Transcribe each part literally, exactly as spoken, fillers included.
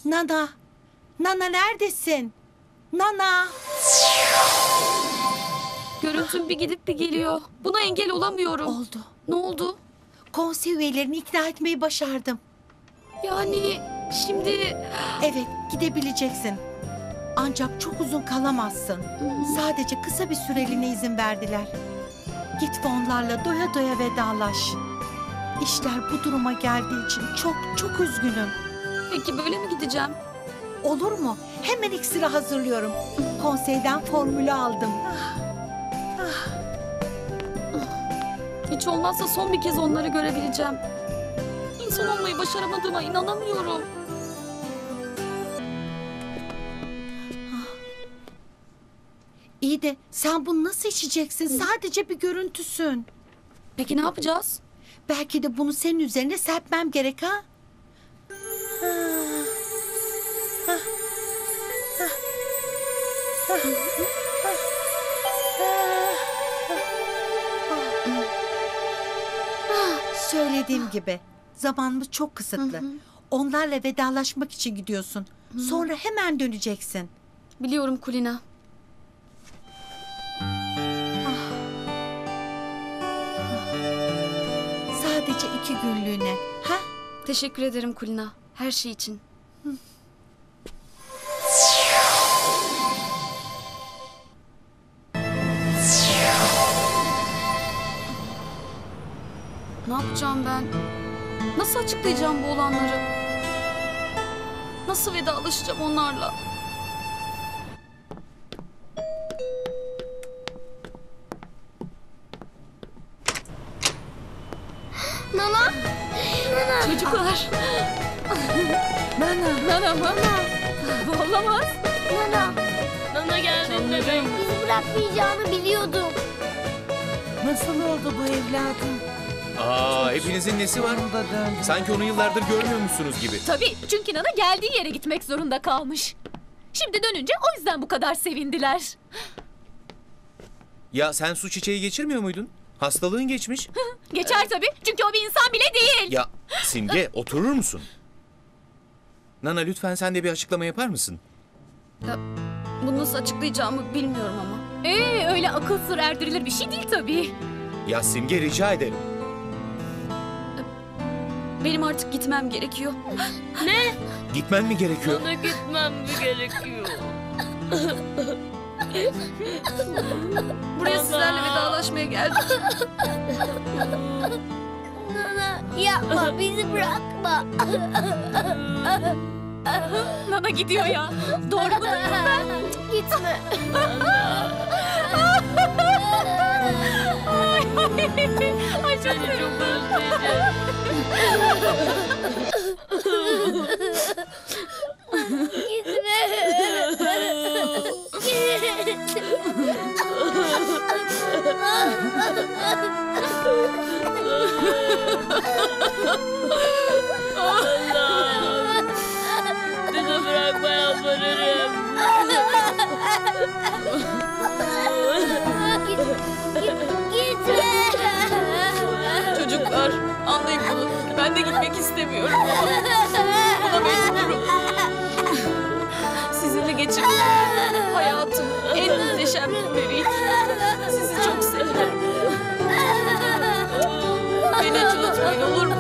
Nana, Nana neredesin? Nana. Görüntüm bir gidip bir geliyor. Buna engel olamıyorum. Oldu. Ne oldu? Konsey üyelerini ikna etmeyi başardım. Yani şimdi... Evet, gidebileceksin. Ancak çok uzun kalamazsın. Sadece kısa bir süreliğine izin verdiler. Git ve onlarla doya doya vedalaş. İşler bu duruma geldiği için çok çok üzgünüm. Peki böyle mi gideceğim? Olur mu? Hemen iksiri hazırlıyorum. Konseyden formülü aldım. Hiç olmazsa son bir kez onları görebileceğim. İnsan olmayı başaramadığıma inanamıyorum. İyi de sen bunu nasıl içeceksin? Sadece bir görüntüsün. Peki ne yapacağız? Belki de bunu senin üzerine serpmem gerek ha? Söylediğim gibi zamanımız çok kısıtlı. Onlarla vedalaşmak için gidiyorsun. Sonra hemen döneceksin. Biliyorum Kulina. Sadece iki günlüğüne. Ha? Teşekkür ederim Kulina. Her şey için. Ne yapacağım ben? Nasıl açıklayacağım bu olanları? Nasıl vedalaşacağım onlarla? Nana! Nana! Çocuklar. Nana. Nana mı? Bu olamaz. Nana! Nana geldin bebeğim. Bizi bırakmayacağını biliyordum. Nasıl oldu bu evladım? Aa, hepinizin nesi var? Sonunda döndü. Sanki onu yıllardır görmüyormuşsunuz gibi. Tabii, çünkü Nana geldiği yere gitmek zorunda kalmış. Şimdi dönünce o yüzden bu kadar sevindiler. Ya sen su çiçeği geçirmiyor muydun? Hastalığın geçmiş. Geçer tabii, çünkü o bir insan bile değil. Ya Simge, oturur musun? Nana lütfen sen de bir açıklama yapar mısın? Ya, bunu nasıl açıklayacağımı bilmiyorum ama. Ee, öyle akıl sır erdirilir bir şey değil tabii. Ya Simge, rica ederim. Benim artık gitmem gerekiyor. Ne? Gitmen mi gerekiyor? Bana gitmem mi gerekiyor? Buraya sizlerle vedalaşmaya geldim. Nana yapma, bizi bırakma. Nana gidiyor ya. Doğru mu? Gitme. Ay çok Çok Allah'ım. Bizi bırakma yalvarırım. Gitme. Çocuklar, anlayın bunu. Ben de gitmek istemiyorum ama buna mecburum. Sizinle geçirdiğim hayatım en muhteşem günleriydi. Sizi çok seviyorum. Beni hiç unutmayın, olur mu?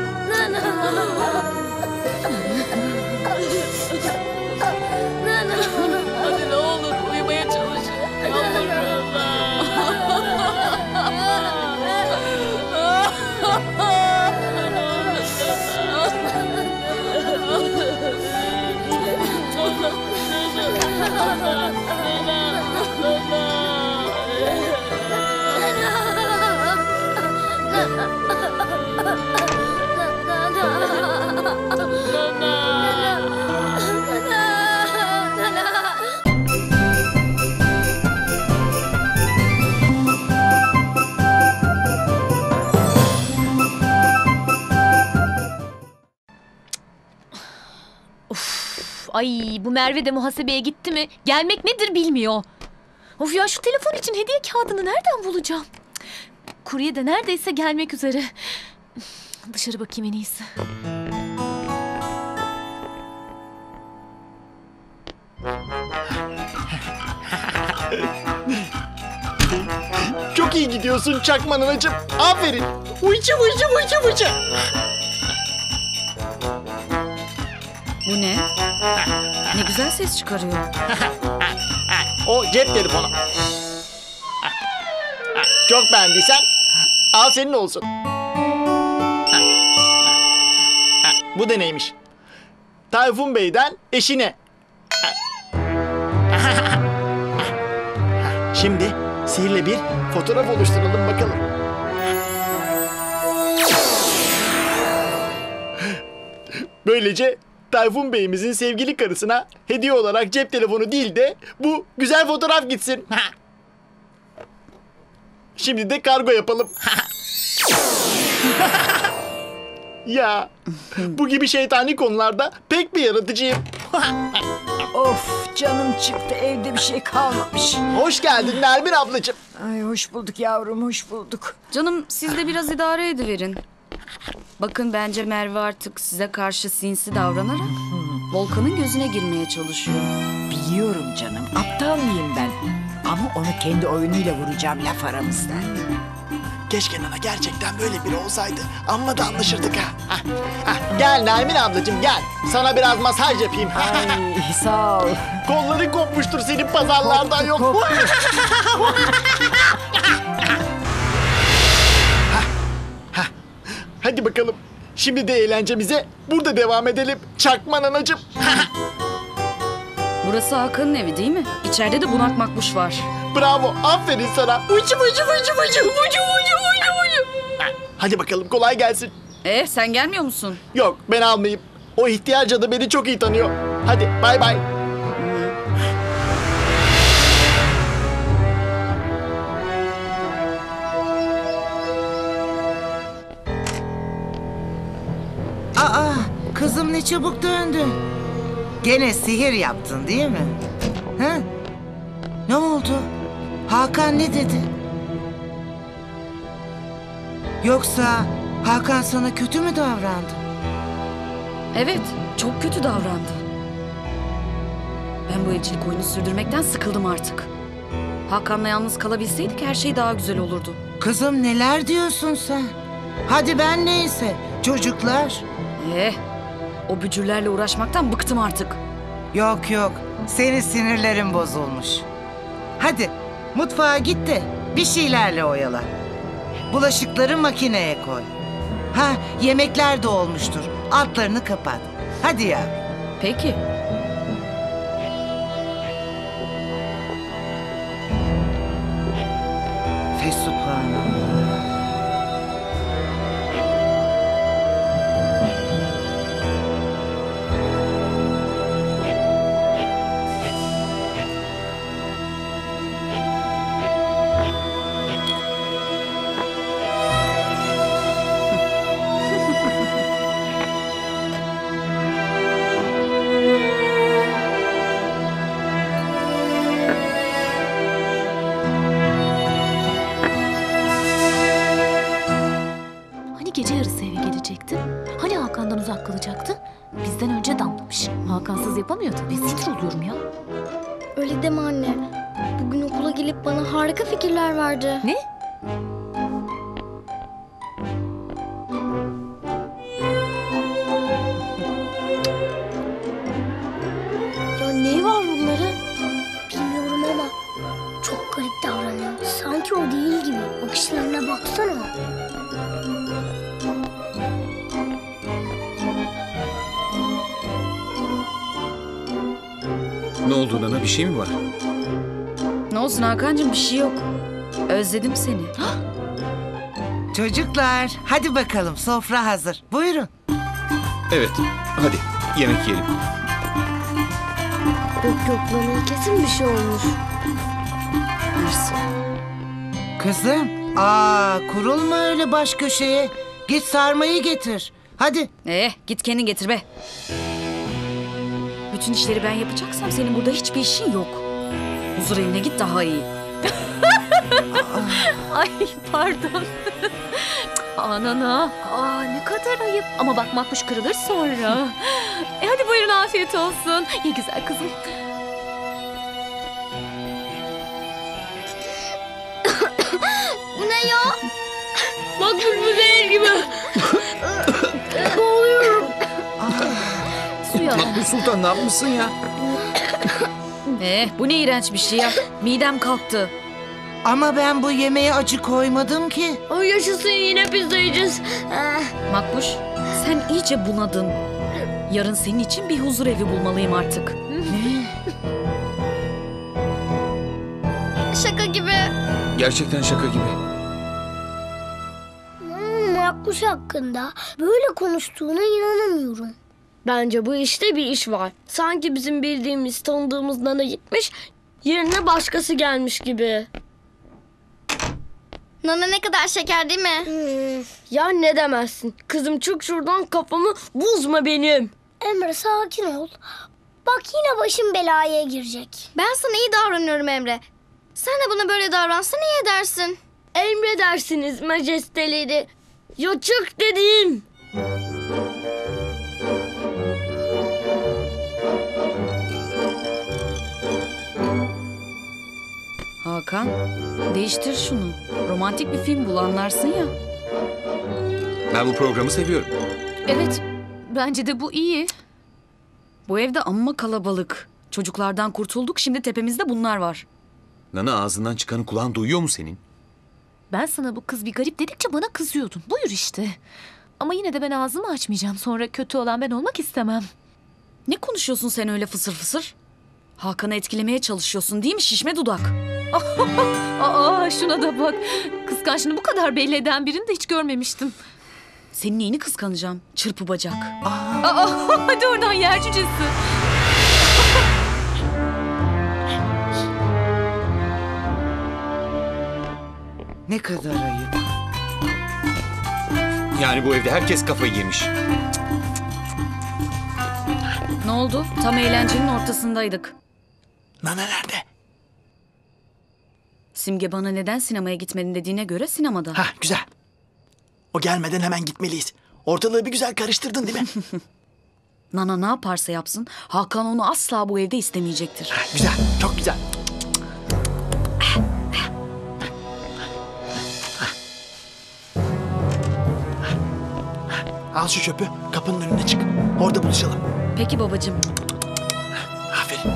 Hadi ne olur uyumaya çalışın. Yalvarırım. Ay, bu Merve de muhasebeye gitti mi? Gelmek nedir bilmiyor. Of ya, şu telefon için hediye kağıdını nereden bulacağım? Kurye de neredeyse gelmek üzere. Dışarı bakayım en iyisi. Çok iyi gidiyorsun Çakma Nanacığım. Aferin. Uyucu uyucu uyucu uyucu. Bu ne? Ne güzel ses çıkarıyor. O cep telefonu. Çok beğendiysen al senin olsun. Bu da neymiş? Tayfun Bey'den eşine. Şimdi sihirle bir fotoğraf oluşturalım bakalım. Böylece Tayfun Bey'imizin sevgili karısına hediye olarak cep telefonu değil de bu güzel fotoğraf gitsin. Şimdi de kargo yapalım. Ya bu gibi şeytani konularda pek bir yaratıcıyım. Of canım çıktı, evde bir şey kalmamış. Hoş geldin Nermin ablacığım. Ay hoş bulduk yavrum, hoş bulduk. Canım siz de biraz idare ediverin. Bakın bence Merve artık size karşı sinsi davranarak Volkan'ın gözüne girmeye çalışıyor. Biliyorum canım, aptal mıyım ben? Ama onu kendi oyunuyla vuracağım laf aramızda. Keşke Nana gerçekten böyle biri olsaydı. Amma da anlaşırdık ha. Hah, hah. Gel Nermin ablacığım gel. Sana biraz masaj yapayım. Ay sağ ol. Kolların kopmuştur senin pazarlardan yok. Koptu. Hadi bakalım. Şimdi de eğlencemize burada devam edelim. Çakma Nanacığım. Burası Hakan'ın evi değil mi? İçeride de bunak makbuş var. Bravo. Aferin sana. Ucu ucu ucu ucu ucu ucu ucu ucu. Hadi bakalım kolay gelsin. Eh sen gelmiyor musun? Yok ben almayayım. O ihtiyar cadı beni çok iyi tanıyor. Hadi bay bay. Aa, kızım ne çabuk döndün. Gene sihir yaptın değil mi? Ha? Ne oldu? Hakan ne dedi? Yoksa Hakan sana kötü mü davrandı? Evet, çok kötü davrandı. Ben bu evcilik oyunu sürdürmekten sıkıldım artık. Hakan'la yalnız kalabilseydik her şey daha güzel olurdu. Kızım neler diyorsun sen? Hadi ben neyse. Çocuklar. Eh, o bücürlerle uğraşmaktan bıktım artık. Yok yok. Senin sinirlerin bozulmuş. Hadi mutfağa git de bir şeylerle oyala. Bulaşıkları makineye koy. Ha yemekler de olmuştur. Altlarını kapat. Hadi ya. Peki. Fesubhanallah. Hani gece yarısı eve gelecektin? Hani Hakan'dan uzak kalacaktın? Bizden önce damlamış. Hakansız yapamıyor tabii. Sinir oluyorum ya. Öyle deme anne. Bugün okula gelip bana harika fikirler verdi. Ne? Ya neyi var bunların? Bilmiyorum ama çok garip davranıyor. Sanki o değil gibi. Bakışlarına baksana. Ne oldu Nana? Bir şey mi var? Ne olsun Hakan'cığım bir şey yok. Özledim seni. Çocuklar hadi bakalım sofra hazır. Buyurun. Evet. Hadi yemek yiyelim. Yok yok bana kesin bir şey olmuş. Mersi. Kızım. Aa kurulma öyle baş köşeye. Git sarmayı getir. Hadi. Eh git kendin getir be. Bütün işleri ben yapacaksam senin burada hiçbir işin yok. Huzur evine git daha iyi. Ay pardon. Anana. Aa ne kadar ayıp. Ama bak makbuş kırılır sonra. E hadi buyurun afiyet olsun. Ye güzel kızım. ben ya? Makbuş bu değil gibi. Boğuluyorum. Suya. Makbul Sultan ne yapmışsın ya? Eh, bu ne iğrenç bir şey ya. Midem kalktı. Ama ben bu yemeğe acı koymadım ki. Ay yaşasın, yine pizza yiyeceğiz. Ah, Makbuş, sen iyice bunadın. Yarın senin için bir huzur evi bulmalıyım artık. şaka gibi. Gerçekten şaka gibi. Hmm, Makbuş hakkında böyle konuştuğuna inanamıyorum. Bence bu işte bir iş var. Sanki bizim bildiğimiz, tanıdığımız nana gitmiş, yerine başkası gelmiş gibi. Nana ne kadar şeker değil mi? Hmm. Ya ne demezsin? Kızım çık şuradan, kafamı bozma benim. Emre sakin ol. Bak yine başım belaya girecek. Ben sana iyi davranıyorum Emre. Sen de buna böyle davransan iyi edersin. Emredersiniz majesteleri. Ya çık dedim. Hakan, değiştir şunu. Romantik bir film bul, anlarsın ya. Ben bu programı seviyorum. Evet, bence de bu iyi. Bu evde amma kalabalık. Çocuklardan kurtulduk, şimdi tepemizde bunlar var. Nana ağzından çıkanı kulağın duyuyor mu senin? Ben sana bu kız bir garip dedikçe bana kızıyordun. Buyur işte. Ama yine de ben ağzımı açmayacağım. Sonra kötü olan ben olmak istemem. Ne konuşuyorsun sen öyle fısır fısır? Hakan'ı etkilemeye çalışıyorsun değil mi şişme dudak? Aa, şuna da bak. Kıskançlığını bu kadar belli eden birini de hiç görmemiştim. Senin neyini kıskanacağım? Çırpı bacak. Aa, hadi oradan yer cücesi. Ne kadar ayıp. Yani bu evde herkes kafayı yemiş. Ne oldu? Tam eğlencenin ortasındaydık. Nana nerede? Simge bana neden sinemaya gitmedin dediğine göre sinemada. Hah güzel. O gelmeden hemen gitmeliyiz. Ortalığı bir güzel karıştırdın değil mi? Nana ne yaparsa yapsın Hakan onu asla bu evde istemeyecektir. Ha, güzel, çok güzel. Al şu çöpü, kapının önüne çık. Orada buluşalım. Peki babacığım. Aferin.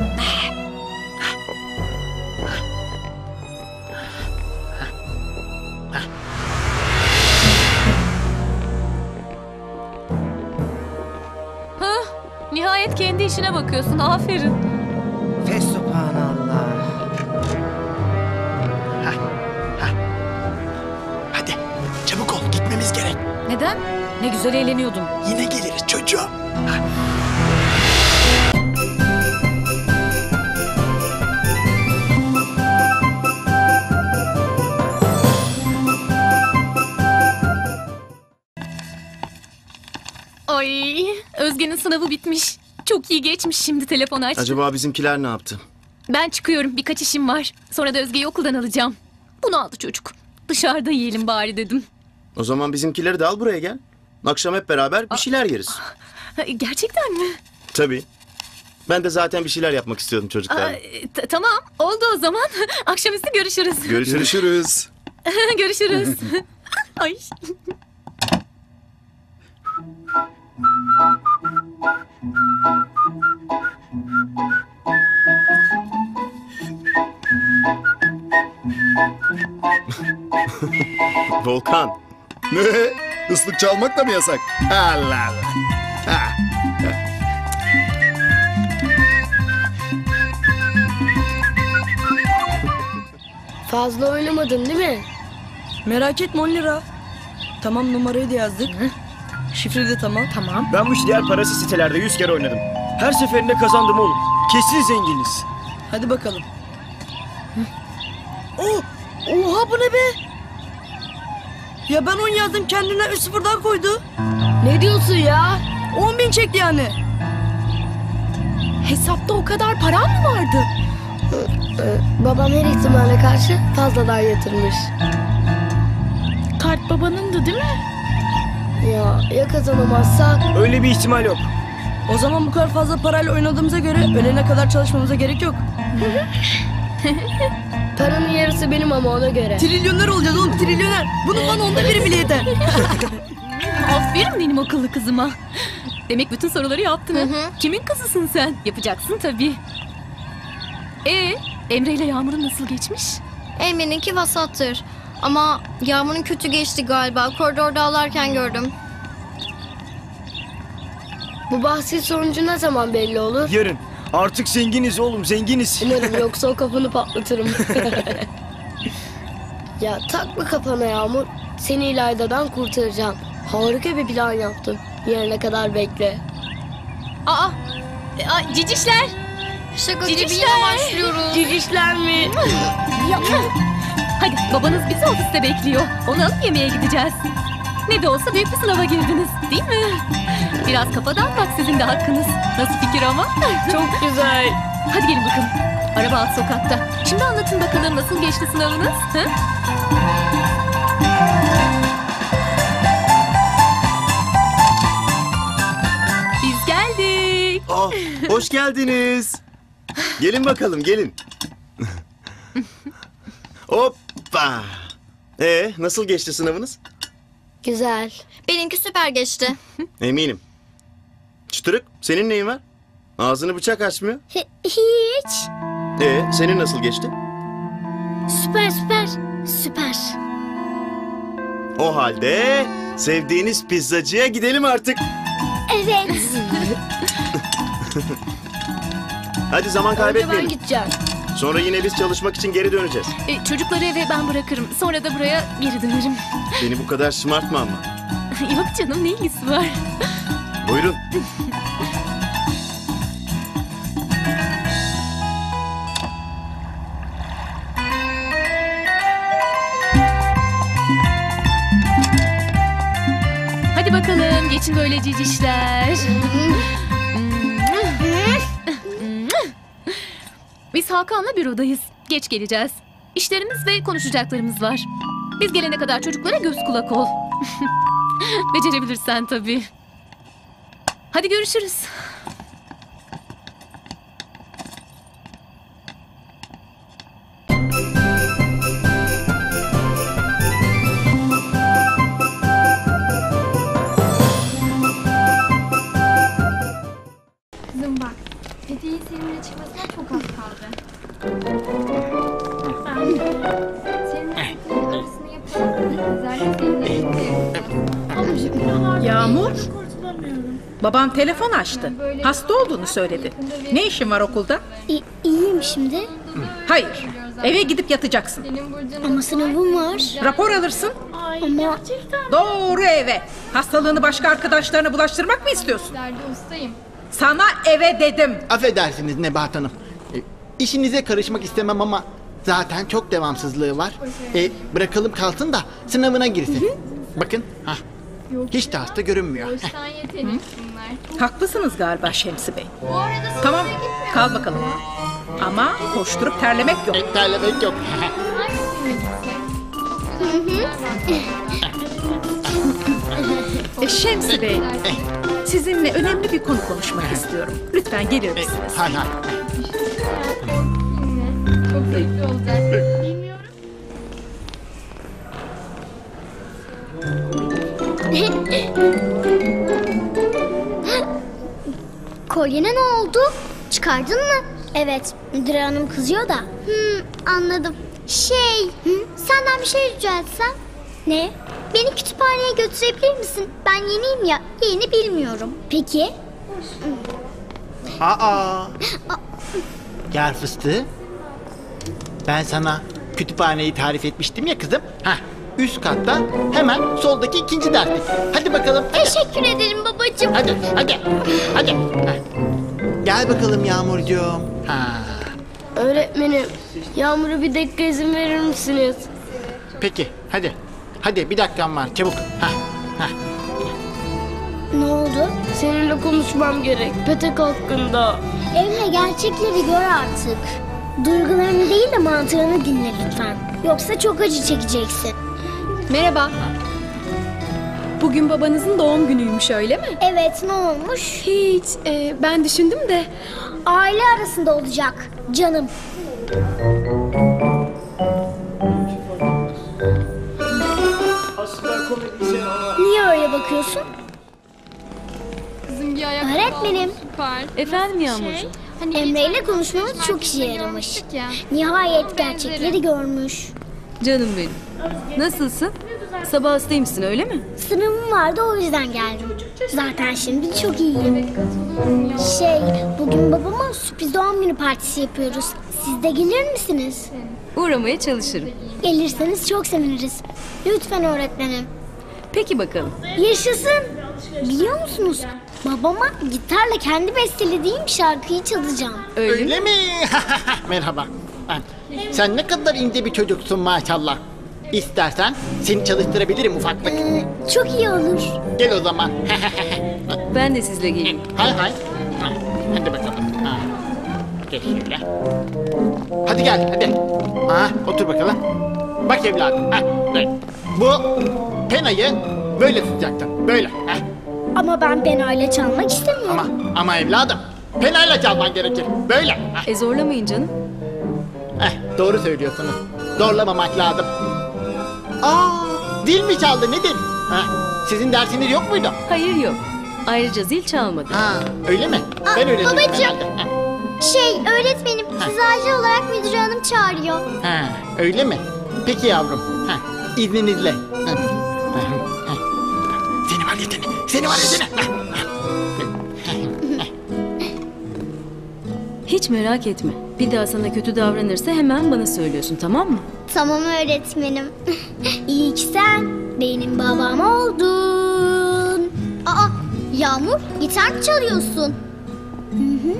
Nihayet kendi işine bakıyorsun. Aferin. Fesubhanallah. Hadi, çabuk ol, gitmemiz gerek. Neden? Ne güzel eğleniyordum. Yine geliriz çocuğum. Ay, Özge'nin sınavı bitmiş. Çok iyi geçmiş, şimdi telefon açtı. Acaba bizimkiler ne yaptı? Ben çıkıyorum, birkaç işim var. Sonra da Özge'yi okuldan alacağım. Bunu aldı çocuk. Dışarıda yiyelim bari dedim. O zaman bizimkileri de al buraya gel. Akşam hep beraber bir şeyler yeriz. Ha, gerçekten mi? Tabii. Ben de zaten bir şeyler yapmak istiyordum Aa, çocuklarla. t- tamam, oldu o zaman. Akşamüstü görüşürüz. Görüşürüz. Görüşürüz. Görüşürüz. Ay. Volkan. Ne? Islık çalmak da mı yasak? Allah Allah. Ha. Fazla oynamadın değil mi? Merak etme on lira. Tamam, numarayı da yazdık. Şifre de tamam. Tamam. Ben bu diğer parası sitelerde yüz kere oynadım. Her seferinde kazandım oğlum. Kesin zenginiz. Hadi bakalım. Oh, oha bu ne be? Ya ben on yazdım, kendinden üç sıfır daha koydu. Ne diyorsun ya? on bin çekti yani. Hesapta o kadar param mı vardı? Babam her ihtimale karşı fazladan yatırmış. Kart babanındı değil mi? Ya ya kazanamazsak? Öyle bir ihtimal yok. O zaman bu kadar fazla parayla oynadığımıza göre ölene kadar çalışmamıza gerek yok. Paranın yarısı benim ama ona göre. Trilyoner olacağız oğlum, trilyoner. Bunun bana onda biri bile yeter. Aferin benim akıllı kızıma. Demek bütün soruları yaptın ha? Kimin kızısın sen? Yapacaksın tabii. Ee, Emre ile Yağmur'un nasıl geçmiş? Emre'ninki vasattır. Ama Yağmur'un kötü geçti galiba. Koridorda ağlarken gördüm. Bu bahsin sonucu ne zaman belli olur? Yarın. Artık zenginiz oğlum, zenginiz. Umarım, yoksa o kafanı patlatırım. Ya takma kafana Yağmur. Seni İlayda'dan kurtaracağım. Harika bir plan yaptım. Yarına kadar bekle. Aa, aa cicişler. Şaka gibi Cicişler. yine başlıyoruz. Cicişler mi? Hadi babanız bizi ofiste bekliyor. Onu alıp yemeğe gideceğiz. Ne de olsa büyük bir sınava girdiniz, değil mi? Biraz kafadan bak, sizin de hakkınız. Nasıl fikir ama? Çok güzel. Hadi gelin bakalım. Araba alt sokakta. Şimdi anlatın bakalım, nasıl geçti sınavınız? Hı? Biz geldik. Oh, hoş geldiniz. Gelin bakalım, gelin. Hoppa. Ee, nasıl geçti sınavınız? Güzel. Benimki süper geçti. Eminim. Çıtırık, senin neyin var? Ağzını bıçak açmıyor. Hiç. Ee, senin nasıl geçti? Süper süper. Süper. O halde sevdiğiniz pizzacıya gidelim artık. Evet. Hadi zaman Önce ben kaybetmeyelim. gideceğim. Sonra yine biz çalışmak için geri döneceğiz. E, çocukları eve ben bırakırım. Sonra da buraya geri dönerim. Beni bu kadar şımartma ama. Yok canım, ne ilgisi var? Buyurun. Hadi bakalım, geçin böyle cicişler. Biz Hakan'la bürodayız. Geç geleceğiz. İşlerimiz ve konuşacaklarımız var. Biz gelene kadar çocuklara göz kulak ol. Becerebilirsen tabii. Hadi görüşürüz. Kızım bak, hediyeyi seninle çıkmasına çok az kaldı. Ben de seninle kutunun arasını yapalım. Güzel seninle Yağmur, baban telefon açtı. Hasta olduğunu söyledi. Ne işin var okulda? İ- iyiyim şimdi. Hayır, eve gidip yatacaksın. Ama sınavım var. Rapor alırsın. Ama Doğru eve. Hastalığını başka arkadaşlarına bulaştırmak mı istiyorsun? ustayım. Sana eve dedim. Affedersiniz Nebahat Hanım. E, işinize karışmak istemem ama zaten çok devamsızlığı var. E, bırakalım kalsın da sınavına girsin. Bakın. Hah. Hiç de hasta görünmüyor. Doğuştan yetenek bunlar. Haklısınız galiba Şemsi Bey. Bu arada Tamam, kal bakalım. Ama koşturup terlemek yok. E, terlemek yok. E, Şemsi Bey, sizinle önemli bir konu konuşmak istiyorum. Lütfen gelir misiniz? Hay hay. çok zevkli olacak. Bilmiyorum. kolyene ne oldu? Çıkardın mı? Evet, müdür hanım kızıyor da. Hmm, anladım. Şey, Hı? senden bir şey rica etsem. Ne? Beni kütüphaneye götürebilir misin? Ben yeniyim ya, yeni bilmiyorum. Peki. Aa. Gel fıstığı. Ben sana kütüphaneyi tarif etmiştim ya kızım. Hah. Üst katta hemen soldaki ikinci derslik. Hadi bakalım. Hadi. Teşekkür ederim babacığım. Hadi, hadi, hadi. Heh. Gel bakalım Yağmurcuğum. Ha. Öğretmenim, Yağmur'a bir dakika izin verir misiniz? Peki, hadi. Hadi bir dakikam var, çabuk. Hah, hah. Ne oldu? Seninle konuşmam gerek. Petek hakkında. Emre, gerçekleri gör artık. Duygularını değil de mantığını dinle lütfen. Yoksa çok acı çekeceksin. Merhaba. Bugün babanızın doğum günüymüş, öyle mi? Evet, ne olmuş? Hiç. e, ben düşündüm de. Aile arasında olacak canım. bakıyorsun? Kızım bir ayak Öğretmenim. süper. Efendim Yağmurcuğum? Şey, hani Emre ile geçen konuşmamız alışveriş çok işe merkezinde yaramış. olmuştuk ya. Nihayet gerçekleri görmüş. Canım benim. Nasılsın? Sabah hastaymışsın öyle mi? Sınavım vardı o yüzden geldim. Zaten şimdi çok iyiyim. Şey, bugün babama sürpriz doğum günü partisi yapıyoruz. Siz de gelir misiniz? Uğramaya çalışırım. Gelirseniz çok seviniriz. Lütfen öğretmenim. Peki bakalım. Yaşasın. Biliyor musunuz? Babama gitarla kendi bestelediğim şarkıyı çalacağım. Öyle, Öyle mi? Merhaba. Ha, sen ne kadar ince bir çocuksun maşallah. İstersen seni çalıştırabilirim ufaklık. Ee, çok iyi olur. Gel o zaman. Ben de sizle geleyim. Hay hay. Ha, hadi bakalım. Ha. Gel şöyle. Hadi gel hadi. Ha, otur bakalım. Bak evladım. Ha, evet. Bu penayı böyle tutacaktın. Böyle. Ha. Ama ben penayla çalmak istemiyorum. Ama ama evladım. Penayla çalman gerekir. Böyle. Ha. E zorlamayın canım. Heh, doğru söylüyorsunuz. Zorlamamak lazım. Aa, zil mi çaldı nedir? Ha, sizin dersiniz yok muydu? Hayır yok. Ayrıca zil çalmadı. Ha, öyle mi? Ben öyle duydum babacığım. herhalde. Ha. Şey, öğretmenim sizi acil olarak müdür hanım çağırıyor. Ha, öyle mi? Peki yavrum. Ha, izninizle. Ha. Ha, ha. Seni var ya seni. Seni var ya seni. Ha, ha. Hiç merak etme. Bir daha sana kötü davranırsa hemen bana söylüyorsun, tamam mı? Tamam öğretmenim. İyi ki sen benim babam oldun. Aa, Yağmur gitar mı çalıyorsun? Hı hı.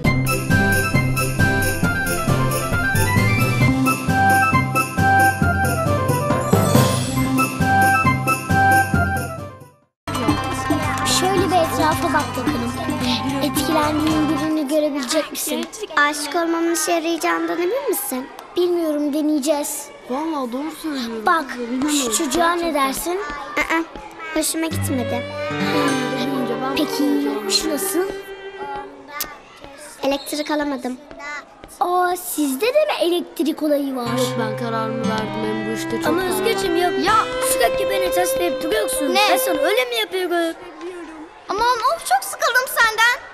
Şöyle bir etrafa bak bakalım. Etkilendiğin birini görebilecek misin? Aşık olmamın işe yarayacağından emin misin? Bilmiyorum, deneyeceğiz. Vallahi doğru söylüyorsun. Bak, şu çocuğa ne dersin? Aa, hoşuma gitmedi. Peki şu nasıl? Elektrik alamadım. Aa, sizde de mi elektrik olayı var? Yok, ben kararımı verdim. Hem bu işte çok Ama var. Özgeciğim ya, ya sürekli beni testleyip duruyorsun. Ne? Ben sana öyle mi yapıyorum? Aman of, çok sıkıldım senden.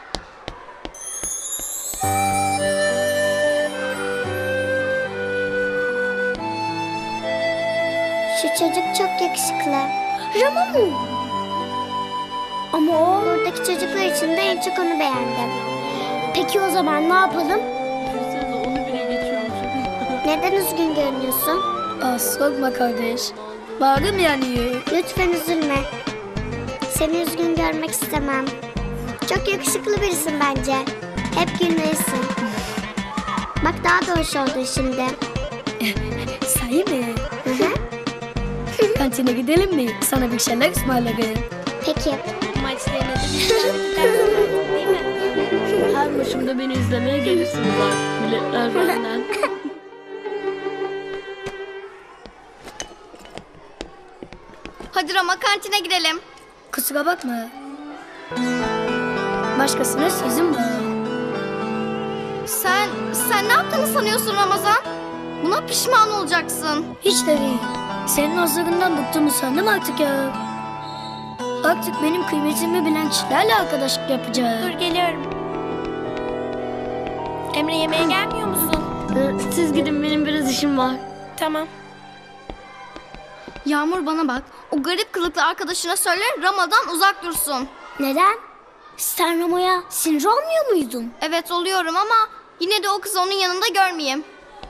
Şu çocuk çok yakışıklı. Rama mı? Ama o... Buradaki çocuklar içinde en çok onu beğendim. Peki o zaman ne yapalım? Onu bile geçiyormuş. Neden üzgün görünüyorsun? Aa, sokma kardeş. Bağrım yanıyor. Lütfen üzülme. Seni üzgün görmek istemem. Çok yakışıklı birisin bence. Hep gülmelisin. Bak daha da hoş oldun şimdi. Sahi mi? Hı hı. Kantine gidelim mi? Sana bir şeyler ısmarlarım. Peki. Her maçımda beni izlemeye gelirsiniz artık. Biletler benden. Hadi Rama, kantine gidelim. Kusura bakma. Başkasına sözüm var. Sen, sen ne yaptığını sanıyorsun Ramazan? Buna pişman olacaksın. Hiç de değil. Senin hazırından bıktığımı sandım artık ya. Artık benim kıymetimi bilen kişilerle arkadaşlık yapacağım. Dur, geliyorum. Emre, yemeğe gelmiyor musun? Ee, Siz gidin, benim biraz işim var. Tamam. Yağmur, bana bak. O garip kılıklı arkadaşına söyle Rama'dan uzak dursun. Neden? Sen Rama'ya sinir olmuyor muydun? Evet, oluyorum ama yine de o kızı onun yanında görmeyeyim.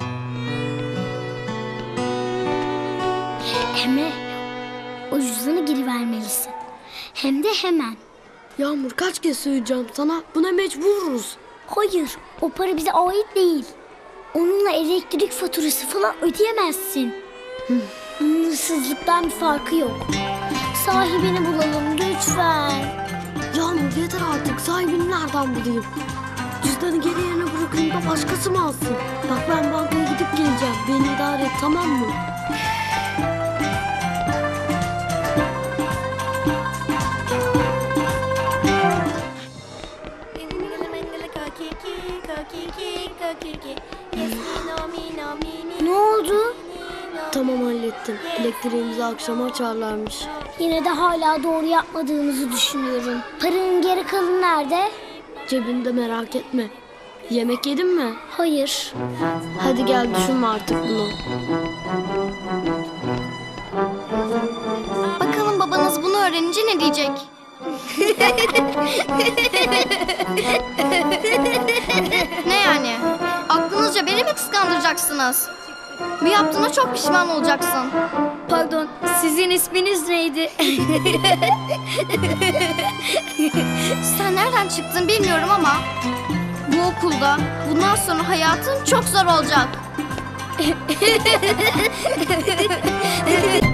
Emre, o cüzdanı geri vermelisin. Hem de hemen. Yağmur, kaç kez söyleyeceğim sana? Buna mecburuz. Hayır, o para bize ait değil. Onunla elektrik faturası falan ödeyemezsin. Bunun hırsızlıktan bir farkı yok. Sahibini bulalım lütfen. Yağmur, yeter artık. Sahibini nereden bulayım? Cüzdanı geri yerine bırakayım da başkası mı alsın? Bak, ben bankaya gidip geleceğim. Beni idare et, tamam mı? Ne oldu? Tamam, hallettim. ettim. Elektriğimizi akşama açarlarmış. Yine de hala doğru yapmadığımızı düşünüyorum. Paranın geri kalanı nerede? Cebimde, merak etme. Yemek yedin mi? Hayır. Hadi gel düşünme artık bunu. Bakalım babanız bunu öğrenince ne diyecek? Ne yani? Aklınızca beni mi kıskandıracaksınız? Bu yaptığına çok pişman olacaksın. Pardon, sizin isminiz neydi? Sen nereden çıktın bilmiyorum ama bu okulda bundan sonra hayatın çok zor olacak.